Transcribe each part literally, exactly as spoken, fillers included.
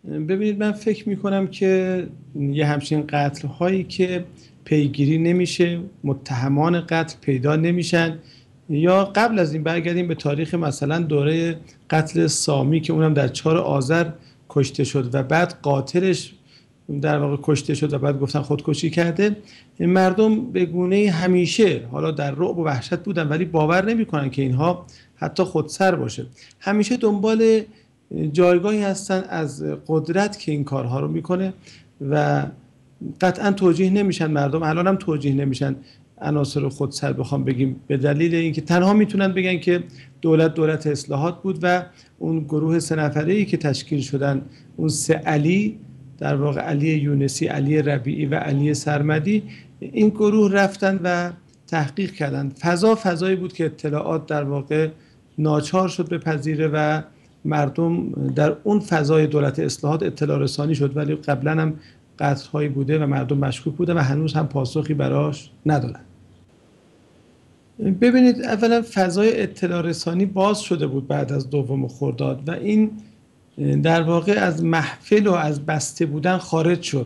ببینید، من فکر میکنم که یه همچین قتل هایی که پیگیری نمیشه، متهمان قتل پیدا نمیشن، یا قبل از این برگردیم به تاریخ مثلا دوره قتل سامی که اونم در چهار آذر کشته شد و بعد قاتلش در واقع کشته شد و بعد گفتن خودکشی کرده. مردم به گونه همیشه حالا در رعب و وحشت بودن، ولی باور نمیکنن که اینها حتی خودسر باشه. همیشه دنبال جایگاهی هستن از قدرت که این کارها رو میکنه و قطعا توجیه نمیشن. مردم الان هم توجیه نمیشن عناصر خودسر بخوام بگیم، به دلیل اینکه تنها میتونن بگن که دولت دولت اصلاحات بود و اون گروه سه نفره‌ای که تشکیل شدن، اون سه علی، در واقع علی یونسی، علی ربیعی و علی سرمدی، این گروه رفتن و تحقیق کردن. فضا فضایی بود که اطلاعات در واقع ناچار شد بپذیره و مردم در اون فضای دولت اصلاحات اطلاع رسانی شد، ولی قبلا هم قتل‌هایی بوده و مردم مشکوک بوده و هنوز هم پاسخی براش ندارن. ببینید، اولا فضای اطلاع رسانی باز شده بود بعد از دوم خرداد و این در واقع از محفل و از بسته بودن خارج شد.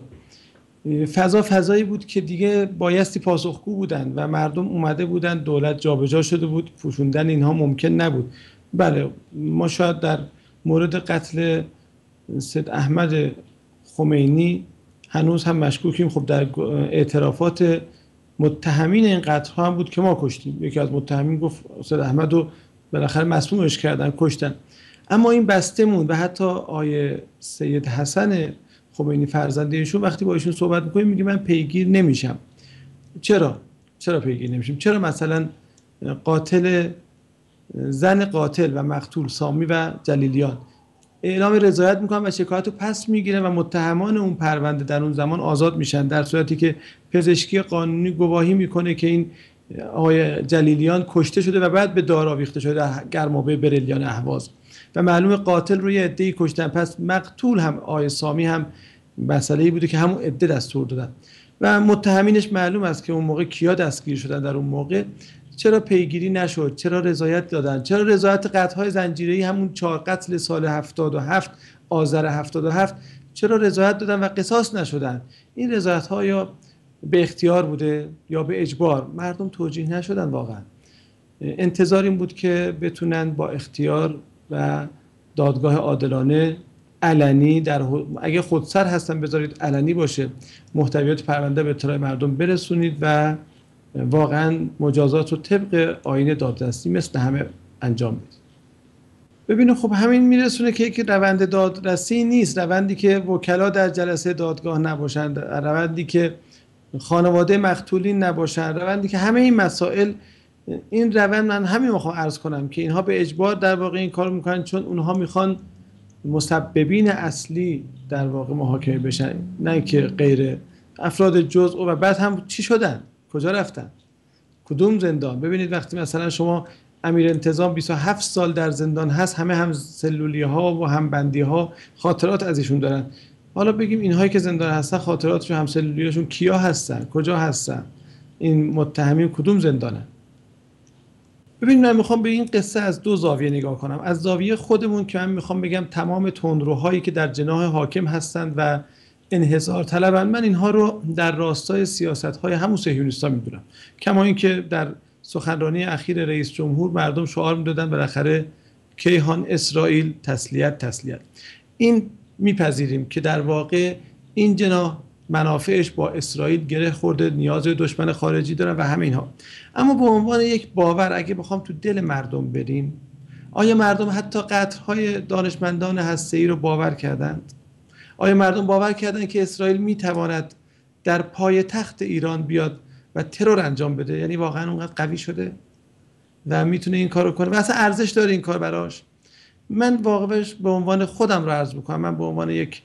فضا فضایی بود که دیگه بایستی پاسخگو بودن و مردم اومده بودن، دولت جابجا شده بود، پوشوندن اینها ممکن نبود. بله، ما شاید در مورد قتل سید احمد خمینی هنوز هم مشکوکیم. خب در اعترافات متهمین این قتل ها هم بود که ما کشتیم. یکی از متهمین گفت سید احمد رو بالاخره مسمومش کردن، کشتن. اما این بسته موند و حتی آیه سید حسن خمینی فرزند ایشون وقتی با ایشون صحبت میکنیم میگه من پیگیر نمیشم. چرا؟ چرا پیگیر نمیشیم؟ چرا مثلا قاتل زن قاتل و مقتول سامی و جلیلیان اعلام رضایت میکنن و شکایت رو پس میگیرن و متهمان اون پرونده در اون زمان آزاد میشن، در صورتی که پزشکی قانونی گواهی میکنه که این آقای جلیلیان کشته شده و بعد به دار آویخته شده در گرمابه بریلیان اهواز و معلومه قاتل روی عده‌ای کشتن. پس مقتول هم آقای سامی هم مسئله‌ای بوده که همون عده دستور دادن و متهمینش معلوم است که اون موقع کیا دستگیر شدن. در اون موقع چرا پیگیری نشد؟ چرا رضایت دادن؟ چرا رضایت قتل‌های زنجیره‌ای همون چهار قتل سال هفتاد و هفت آذر هفتاد و هفت چرا رضایت دادن و قصاص نشدن؟ این رضایت‌ها یا به اختیار بوده یا به اجبار، مردم توجیه نشدن. واقعا انتظار این بود که بتونن با اختیار و دادگاه عادلانه علنی، در اگه خودسر هستن بذارید علنی باشه، محتویات پرونده به اطلاع مردم برسونید و واقعا مجازات رو طبق آیین دادرسی مثل همه انجام بدید. ببینید، خب همین میرسونه که یک روند دادرسی نیست، روندی که وکلا در جلسه دادگاه نباشن، روندی که خانواده مقتولین نباشن، روندی که همه این مسائل، این روند من همین میخوام عرض کنم که اینها به اجبار در واقع این کار میکنن، چون اونها میخوان مسببین اصلی در واقع محاکمه بشن، نه که غیر افراد جزء. و بعد هم چی شدن؟ کجا رفتن؟ کدوم زندان؟ ببینید وقتی مثلا شما امیر انتظام بیست و هفت سال در زندان هست، همه هم سلولی ها و هم بندی ها خاطرات از ایشون دارن. حالا بگیم اینهایی که زندان هستن خاطراتشون هم سلولیاشون کیا هستن؟ کجا هستن؟ این متهمین کدوم زندانن؟ ببینید، من میخوام به این قصه از دو زاویه نگاه کنم. از زاویه خودمون که من میخوام بگم تمام تندروهایی که در جناح حاکم هستند و انحصار طلبند، من اینها رو در راستای سیاست‌های همون صهیونیست‌ها میدونم. کما اینکه در سخنرانی اخیر رئیس جمهور مردم شعار میدادن بالاخره کیهان اسرائیل تسلیت تسلیت. این میپذیریم که در واقع این جناح منافعش با اسرائیل گره خورده، نیاز به دشمن خارجی دارن و همه اینها. اما به عنوان یک باور اگه بخوام تو دل مردم بریم، آیا مردم حتی قتل‌های دانشمندان هسته‌ای رو باور کردند؟ آیا مردم باور کردند که اسرائیل میتواند در پای تخت ایران بیاد و ترور انجام بده؟ یعنی واقعا اونقدر قوی شده و میتونه این کارو کنه و اصلا ارزش داره این کار براش؟ من واقعاش به عنوان خودم رو عرض میکنم، من به عنوان یک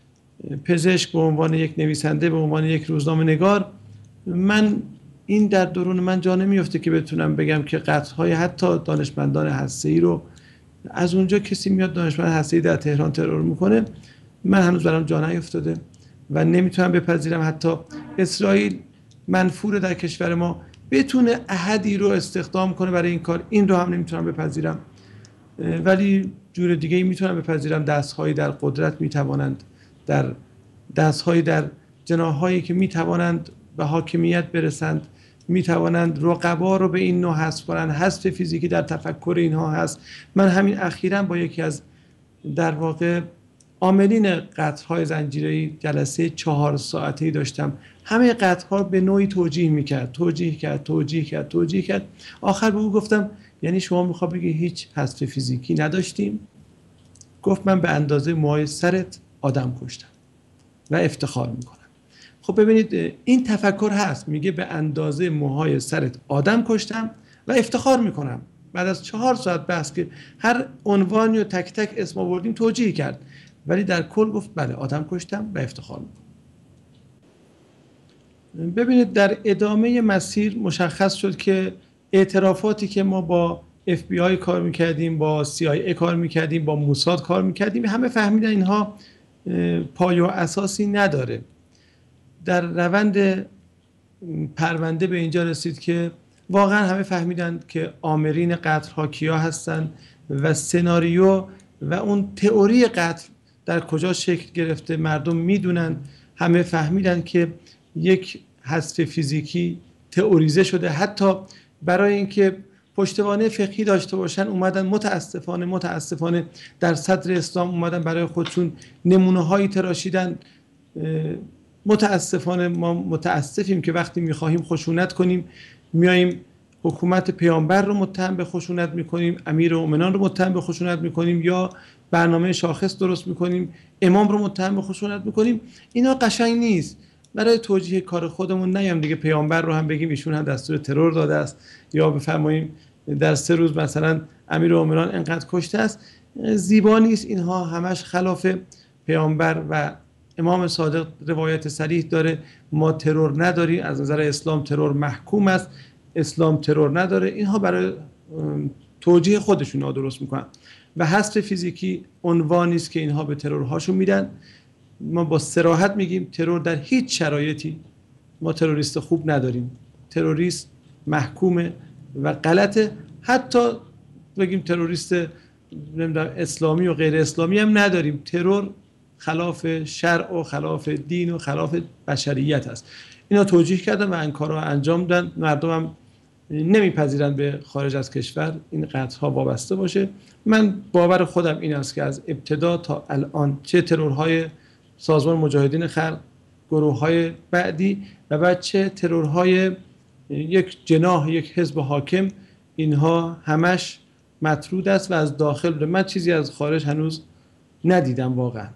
پزشک، به عنوان یک نویسنده، به عنوان یک روزنامه نگار، من این در درون من جا نمیفته که بتونم بگم که قتل‌های حتی دانشمندان هسته‌ای رو، از اونجا کسی میاد دانشمند هسته‌ای در تهران ترور میکنه، من هنوز برام جا نیفتاده و نمیتونم بپذیرم حتی اسرائیل منفور در کشور ما بتونه احدی رو استخدام کنه برای این کار. این رو هم نمیتونم بپذیرم. ولی جور دیگه ای میتونم بپذیرم. دستهایی در قدرت میتوانند، در دستهایی در جناحهایی که میتوانند به حاکمیت برسند، میتوانند رقبا رو به این نوع حذف کنند. حذف فیزیکی در تفکر اینها هست. من همین اخیراً با یکی از در واقع عاملین قطعهای زنجیره‌ای جلسه چهار ساعته‌ای داشتم. همه قطعها به نوعی توجیه میکرد توجیه کرد توجیه کرد توجیه کرد آخر به او گفتم یعنی شما میخواد بگی هیچ حذف فیزیکی نداشتیم؟ گفت من به اندازه موهای سرت آدم کشتم و افتخار میکنم. خب ببینید این تفکر هست، میگه به اندازه موهای سرت آدم کشتم و افتخار میکنم. بعد از چهار ساعت بحث که هر عنوانی و تک تک اسم آوردیم توجیه کرد، ولی در کل گفت بله آدم کشتم و افتخار میکنم. ببینید در ادامه مسیر مشخص شد که اعترافاتی که ما با اف بی آی کار میکردیم، با سی آی ای کار میکردیم، با موساد کار میکردیم، همه فهمیدن اینها پایه و اساسی نداره. در روند پرونده به اینجا رسید که واقعا همه فهمیدن که آمرین قتل‌ها کیا هستن و سناریو و اون تئوری قتل در کجا شکل گرفته مردم میدونن. همه فهمیدن که یک حذف فیزیکی تئوریزه شده، حتی برای اینکه پشتوانه فقهی داشته باشن اومدن متاسفانه متاسفانه در صدر اسلام اومدن برای خودشون نمونه هایی تراشیدن. متاسفانه ما متاسفیم که وقتی میخواهیم خشونت کنیم میاییم حکومت پیامبر رو متهم به خشونت میکنیم، امیر مومنان رو متهم به خشونت میکنیم، یا برنامه شاخص درست میکنیم امام رو متهم به خشونت میکنیم. اینا قشنگ نیست. برای توجیه کار خودمون نیام دیگه پیامبر رو هم بگیم ایشون هم دستور ترور داده است، یا بفرماییم در سه روز مثلا امیر مومنان انقدر کشته است. زیبا نیست. اینها همش خلاف پیامبر و امام صادق روایت صریح داره. ما ترور نداریم، از نظر اسلام ترور محکوم است، اسلام ترور نداره. اینها برای توجیه خودشون ها درست میکنن و حذف فیزیکی عنوانی است که اینها به ترورهاشون میدن. ما با صراحت میگیم ترور در هیچ شرایطی، ما تروریست خوب نداریم. تروریست محکومه و غلطه. حتی بگیم تروریست نمیدونم اسلامی و غیر اسلامی هم نداریم. ترور خلاف شرع و خلاف دین و خلاف بشریت است. اینا توجیه کردن و این کارها انجام دادن. مردم هم نمیپذیرن به خارج از کشور این قطعها وابسته باشه. من باور خودم این است که از ابتدا تا الان چه ترورهای سازمان مجاهدین خلق، گروه‌های بعدی و بعد چه ترورهای یک جناح یک حزب حاکم، اینها همش مطرود است و از داخل بوده. من چیزی از خارج هنوز ندیدم. واقعا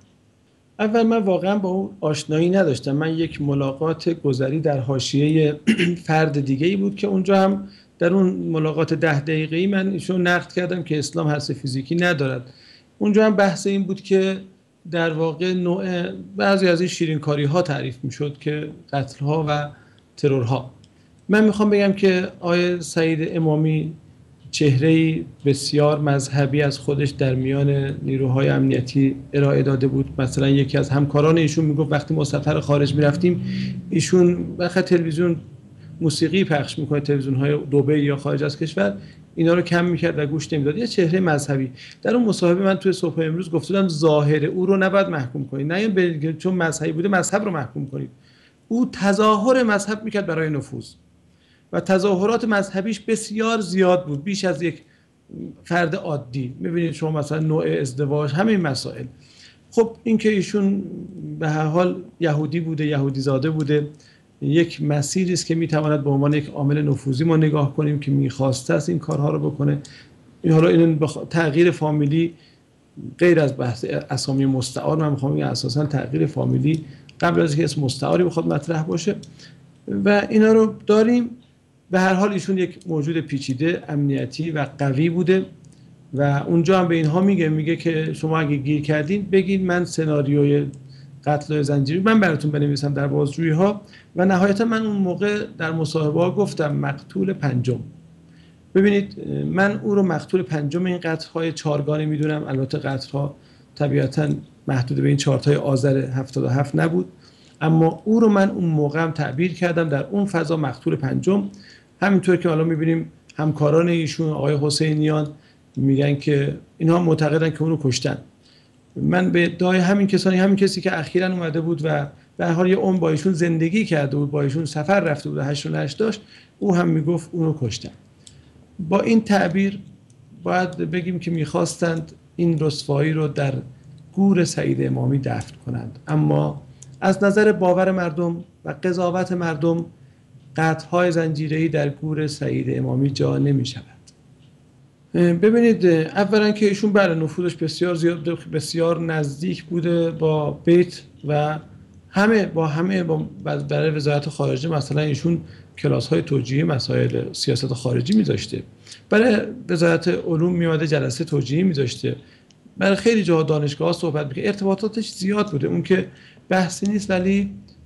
اول من واقعا با اون آشنایی نداشتم. من یک ملاقات گذری در حاشیه فرد دیگه‌ای بود که اونجا هم در اون ملاقات ده دقیقه‌ای من ایشون نقد کردم که اسلام حذف فیزیکی ندارد. اونجا هم بحث این بود که در واقع نوع بعضی از این شیرینکاری ها تعریف میشد که قتل ها و ترورها. من میخوام بگم که آقای سعید امامی چهره‌ای بسیار مذهبی از خودش در میان نیروهای امنیتی ارائه داده بود. مثلا یکی از همکاران ایشون میگفت وقتی ما سفر خارج میرفتیم ایشون وقت تلویزیون موسیقی پخش میکنه، تلویزیون‌های دبی یا خارج از کشور، اینا رو کم میکرد و گوش نمیداد. یه چهره مذهبی. در اون مصاحبه من توی صبح امروز گفتم ظاهر او رو نباید محکوم کنید، نه به چون مذهبی بوده مذهب رو محکوم کنید. او تظاهر مذهب میکرد برای نفوذ و تظاهرات مذهبیش بسیار زیاد بود، بیش از یک فرد عادی. میبینید شما مثلا نوع ازدواج، همین مسائل. خب این که ایشون به هر حال یهودی بوده، یهودی زاده بوده، یک مسیری است که میتواند به عنوان یک عامل نفوذی ما نگاه کنیم که میخواسته است این کارها رو بکنه. این حالا این بخ... تغییر فامیلی غیر از بحث اسامی مستعار، من میخوام بگم اساسا تغییر فامیلی قبل از اینکه اسم مستعاری بخواد مطرح باشه و اینا رو داریم. به هر حال ایشون یک موجود پیچیده امنیتی و قوی بوده و اونجا هم به اینها میگه میگه که شما اگه گیر کردین بگید من سناریوی قتل زنجیری من براتون بنویسم در بازجویی ها. و نهایتا من اون موقع در مصاحبه ها گفتم مقتول پنجم. ببینید من او رو مقتول پنجم این قتل های چارگانه میدونم. البته قتل ها طبیعتا محدود به این چارتای آذر هفتاد و هفت نبود، اما او رو من اون موقع هم تعبیر کردم در اون فضا مقتول پنجم. همینطور که حالا میبینیم همکاران ایشون آقای حسینیان میگن که اینها معتقدن که اونو کشتن. من به ادعای همین کسانی، همین کسی که اخیراً اومده بود و به هر حال یه عمر با ایشون زندگی کرده بود، با ایشون سفر رفته بود و هشت و نشت داشت، او هم میگفت اونو کشتن. با این تعبیر باید بگیم که میخواستند این رسوایی رو در گور سعید امامی دفن کنند، اما از نظر باور مردم و قضاوت مردم قطعهای زنجیره‌ای در گور سعید امامی جا نمی شود. ببینید، اولا که ایشون بله نفوذش بسیار زیاد، بسیار نزدیک بوده با بیت و همه با همه با برای وزارت خارجه مثلا ایشون کلاس های توجیهی مسائل سیاست خارجی میذاشته، برای وزارت علوم میومده جلسه توجیهی میذاشته، برای خیلی جاها دانشگاه ها صحبت میکنه، ارتباطاتش زیاد بوده، اون که بحثی نیست. ولی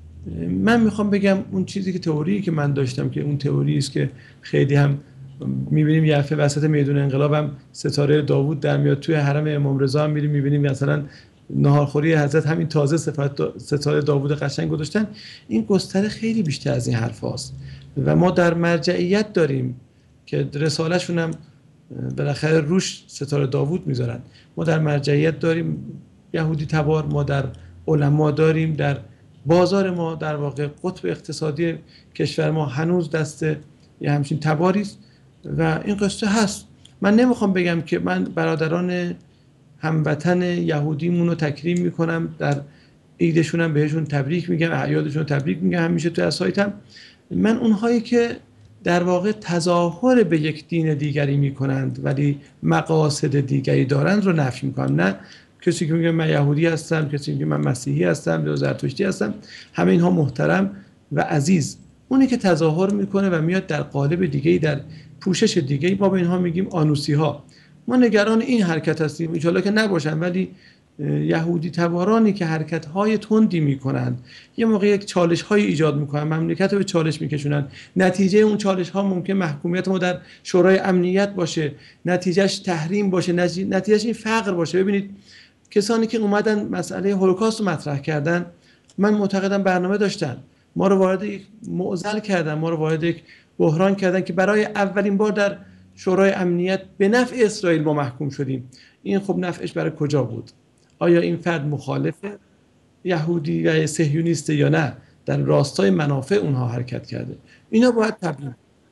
من میخوام بگم اون چیزی که تئوری که من داشتم که اون تئوری است که خیلی هم میبینیم یه دفعه وسط میدون انقلاب هم ستاره داوود در میاد، توی حرم امام رضا هم میریم میبینیم مثلا ناهارخوری حضرت همین تازه صفت ستاره داوود قشنگ گذاشتن. این گستره خیلی بیشتر از این حرف هاست و ما در مرجعیت داریم که رساله‌شون هم بالاخره روش ستاره داوود میذارن. ما در مرجعیت داریم یهودی تبار، ما در علما داریم، در بازار ما در واقع قطب اقتصادی کشور ما هنوز دست یه همچین تباری است و این قصه هست. من نمیخوام بگم که من برادران هموطن یهودیمون رو تکریم میکنم، در عیدشون هم بهشون تبریک میگم، اعیادشون رو تبریک میگم همیشه توی سایتم. من اونهایی که در واقع تظاهر به یک دین دیگری میکنند ولی مقاصد دیگری دارند رو نفی میکنم. نه کسی که میگه من یهودی هستم، کسی میگه من مسیحی هستم یا زرتشتی هستم، همه اینها محترم و عزیز. اونی که تظاهر میکنه و میاد در قالب دیگه‌ای، در پوشش دیگه‌ای، ما به اینها میگیم آنوسی ها. ما نگران این حرکت هستیم، ان شاءالله که نباشن، ولی یهودی تبارانی که حرکت های تندی میکنن، یه موقع یک چالش های ایجاد میکنن، مملکت رو به چالش میکشونن، نتیجه اون چالش ها ممکن محکومیت ما در شورای امنیت باشه، نتیجهش تحریم باشه، نتیجهش این فقر باشه. ببینید کسانی که اومدن مسئله هولوکاست رو مطرح کردن، من معتقدم برنامه داشتن، ما رو وارد یک معضل کردن، ما رو وارد یک بحران کردن که برای اولین بار در شورای امنیت به نفع اسرائیل ما محکوم شدیم. این خب نفعش برای کجا بود؟ آیا این فرد مخالف یهودی و صهیونیست یا نه؟ در راستای منافع اونها حرکت کرده. اینا باید تبیین.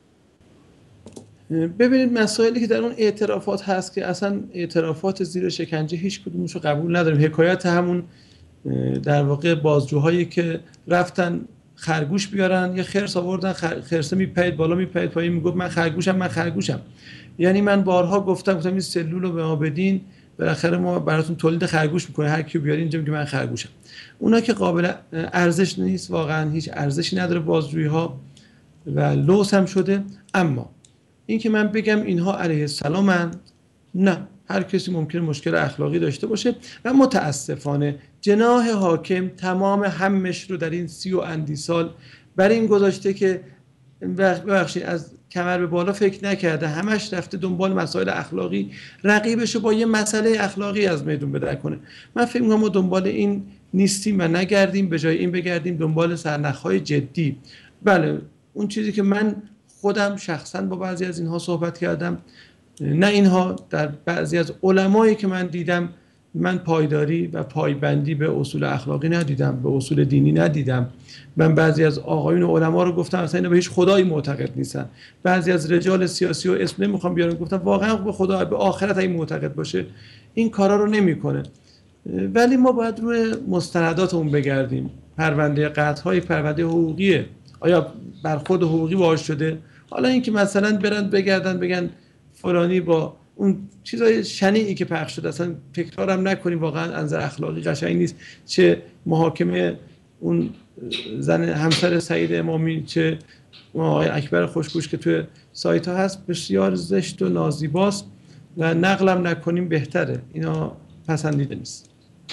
ببینید مسائلی که در اون اعترافات هست که اصلا اعترافات زیر شکنجه هیچ کدومشو قبول نداریم. حکایت همون در واقع بازجوهایی که رفتن خرگوش بیارن، یه خرس آوردن، خرسه میپرید بالا میپرید پایین، میگفت من خرگوشم من خرگوشم. یعنی من بارها گفتم گفتم این سلول رو به ما بدین، بالاخره ما براتون تولید خرگوش میکنه، هر کیو بیارین اینجا میگه من خرگوشم. اونا که قابل ارزش نیست، واقعا هیچ ارزشی نداره بازجویی ها و لوس هم شده. اما این که من بگم اینها علیه السلامند، نه، هر کسی ممکنه مشکل اخلاقی داشته باشه و متاسفانه جناح حاکم تمام همش رو در این سی و اندی سال بر این گذاشته که ببخشید از کمر به بالا فکر نکرده، همش رفته دنبال مسائل اخلاقی، رقیبشو با یه مسئله اخلاقی از میدون بدر کنه. من فکر می‌کنم ما دنبال این نیستیم و نگردیم، به جای این بگردیم دنبال سرنخ‌های جدی. بله اون چیزی که من خودم شخصا با بعضی از اینها صحبت کردم، نه اینها، در بعضی از علمایی که من دیدم، من پایداری و پایبندی به اصول اخلاقی ندیدم، به اصول دینی ندیدم. من بعضی از آقایون علما رو گفتم اصلا اینا به هیچ خدایی معتقد نیستن. بعضی از رجال سیاسی و اسم نمیخوام بیارم، گفتم واقعا به خدا، به آخرت اگه معتقد باشه این کارا رو نمیکنه. ولی ما باید روی مستندات اون بگردیم. پرونده قتل‌های پرونده حقوقیه، آیا برخورد حقوقی باهاش شده؟ حالا اینکه مثلا برن بگردن بگن فلانی با اون چیزای شنیعی که پخش شده اصلا تکرارم نکنیم، واقعا از نظر اخلاقی قشنگ نیست. چه محاکمه اون زن همسر سعید امامی، چه آقای اکبر خوشگوش که توی سایت ها هست، بسیار زشت و نازیباست و نقلم نکنیم بهتره. اینا پسندیده نیست.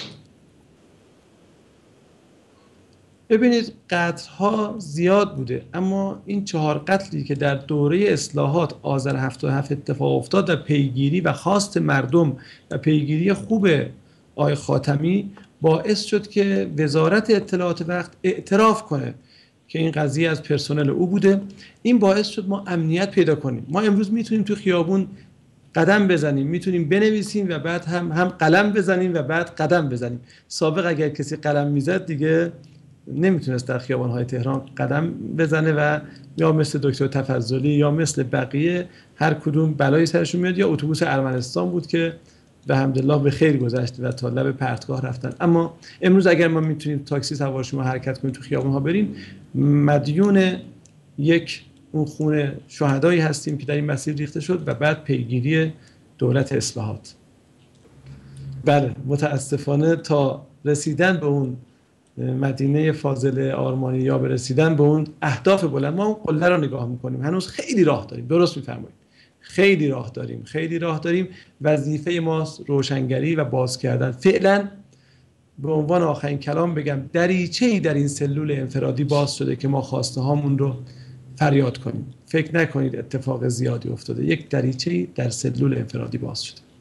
ببینید قتل‌ها زیاد بوده، اما این چهار قتلی که در دوره اصلاحات آذر هفتاد و هفت اتفاق افتاد و پیگیری و خواست مردم و پیگیری خوب آقای خاتمی باعث شد که وزارت اطلاعات وقت اعتراف کنه که این قضیه از پرسنل او بوده. این باعث شد ما امنیت پیدا کنیم. ما امروز میتونیم تو خیابون قدم بزنیم، میتونیم بنویسیم و بعد هم هم قلم بزنیم و بعد قدم بزنیم. سابق اگر کسی قلم میزد دیگه نمیتونست در خیابان‌های تهران قدم بزنه و یا مثل دکتر تفضلی یا مثل بقیه هر کدوم بلایی سرشون میاد، یا اتوبوس ارمنستان بود که به حمدالله به خیر گذشت و تا لب پرتگاه رفتن. اما امروز اگر ما میتونیم تاکسی سوار شما حرکت کنیم تو خیابان‌ها بریم، مدیون یک اون خون شهدایی هستیم که در این مسیر ریخته شد و بعد پیگیری دولت اصلاحات. بله متاسفانه تا رسیدن به اون مدینه فاضل آرمانی یا به رسیدن به اون اهداف بلند، ما اون قله رو نگاه میکنیم، هنوز خیلی راه داریم. درست میفرمایید، خیلی راه داریم، خیلی راه داریم. وظیفه ماست روشنگری و باز کردن. فعلا به عنوان آخرین کلام بگم دریچه‌ای در این سلول انفرادی باز شده که ما خواسته هامون رو فریاد کنیم. فکر نکنید اتفاق زیادی افتاده، یک دریچه‌ای در سلول انفرادی باز شده.